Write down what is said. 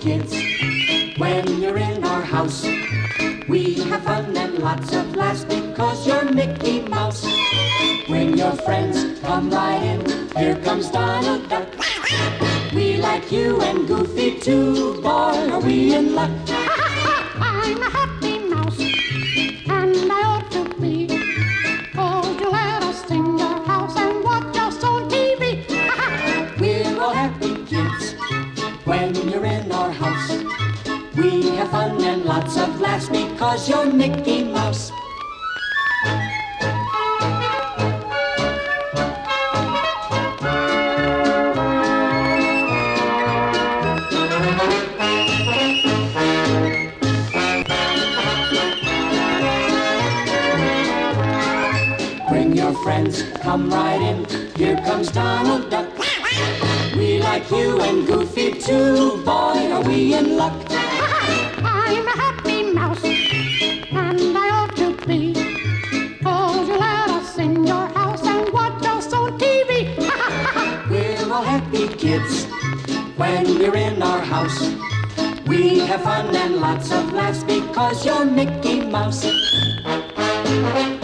kids when you're in our house. We have fun and lots of laughs because you're Mickey Mouse. When your friends come right in, here comes Donald Duck. We like you and Goofy too, boy, are we in luck. I'm a happy mouse, and I ought to be. Oh, you let us in your house and watch us on TV. We're all happy kids when you're in our house. We have fun and lots of laughs because you're Mickey Mouse. Bring your friends, come right in, here comes Donald Duck. We like you and Goofy too, boy, are we in luck. I'm a happy mouse, and I ought to be. Oh, you let us in your house and watch us on TV. We're all happy kids when you're in our house. We have fun and lots of laughs because you're Mickey Mouse.